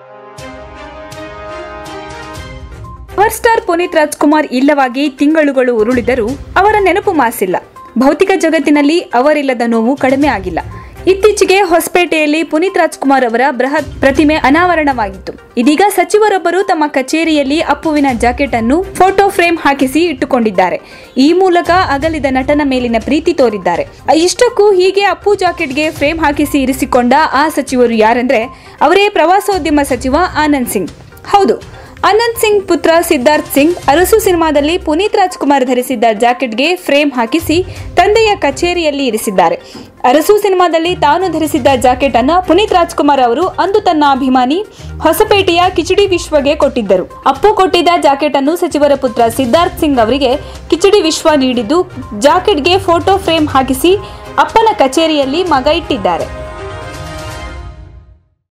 Power star Puneeth Rajkumar ಇಲ್ಲವಾಗಿ ತಿಂಗಳುಗಳು ಉರುಳಿದರೂ ಅವರ ನೆನಪು ಮಾಸಿಲ್ಲ. ಭೌತಿಕ ಜಗತ್ತಿನಲ್ಲಿ ಅವರಿಲ್ಲದ ನೋವು ಕಡಿಮೆ ಆಗಿಲ್ಲ. ಇತ್ತೀಚೆಗೆ ಹೊಸಪೇಟೆಯಲ್ಲಿ ಪುನೀತ್ ರಾಜ್ಕುಮಾರ್ ಅವರ ಬೃಹತ್ ಪ್ರತಿಮೆ ಅನಾವರಣವಾಗಿತ್ತು. ಇದೀಗ ಸಚಿವರೊಬ್ಬರು ತಮ್ಮ ಕಚೇರಿಯಲ್ಲಿ ಅಪ್ಪುವಿನ ಜಾಕೆಟ್ ಅನ್ನು ಫೋಟೋ ಫ್ರೇಮ್ ಹಾಕಿಸಿ ಇಟ್ಟುಕೊಂಡಿದ್ದಾರೆ. ಈ ಮೂಲಕ ಅಗಲಿದ ನಟನ ಮೇಲಿನ ಪ್ರೀತಿ ತೋರಿದ್ದಾರೆ. ಇಷ್ಟಕ್ಕೂ ಹೀಗೆ ಅಪ್ಪು ಜಾಕೆಟ್ಗೆ ಫ್ರೇಮ್ ಹಾಕಿಸಿ ಇರಿಸಿಕೊಂಡ ಆ ಸಚಿವರು ಯಾರೆಂದ್ರೆ ಅವರೇ ಪ್ರವಾಸೋದ್ಯಮ ಸಚಿವ ಆನಂದ್ ಸಿಂಗ್. ಹೌದು, ಆನಂದ್ ಸಿಂಗ್ ಪುತ್ರ ಸಿದ್ಧಾರ್ಥ್ ಸಿಂಗ್ ಅರಸು ಸಿನಿಮಾದಲ್ಲಿ ಪುನೀತ್ ರಾಜ್ಕುಮಾರ್ ಧರಿಸಿದ್ದ ಜಾಕೆಟ್ಗೆ ಫ್ರೇಮ್ ಹಾಕಿಸಿ ತಂದೆಯ ಕಚೇರಿಯಲ್ಲಿ ಇರಿಸಿದ್ದಾರೆ. ಅರಸು ಸಿನಿಮಾದಲ್ಲಿ ತಾನು ಧರಿಸಿದ್ದ ಜಾಕೆಟ್ ಅನ್ನು ಪುನೀತ್ ರಾಜ್ಕುಮಾರ್ ಅವರು ಅಂದು ತನ್ನ ಅಭಿಮಾನಿ ಹೊಸಪೇಟೆಯ ಕಿಚಡಿ ವಿಶ್ವಗೆ ಕೊಟ್ಟಿದ್ದರು. ಅಪ್ಪು ಕೊಟ್ಟಿದ್ದ ಜಾಕೆಟ್ ಅನ್ನು ಸಚಿವರ ಪುತ್ರ ಸಿದ್ಧಾರ್ಥ್ ಸಿಂಗ್ ಅವರಿಗೆ ಕಿಚಡಿ ವಿಶ್ವ ನೀಡಿದ್ದು, ಜಾಕೆಟ್ಗೆ ಫೋಟೋ ಫ್ರೇಮ್ ಹಾಕಿಸಿ ಅಪ್ಪನ ಕಚೇರಿಯಲ್ಲಿ ಮಗ ಇಟ್ಟಿದ್ದಾರೆ.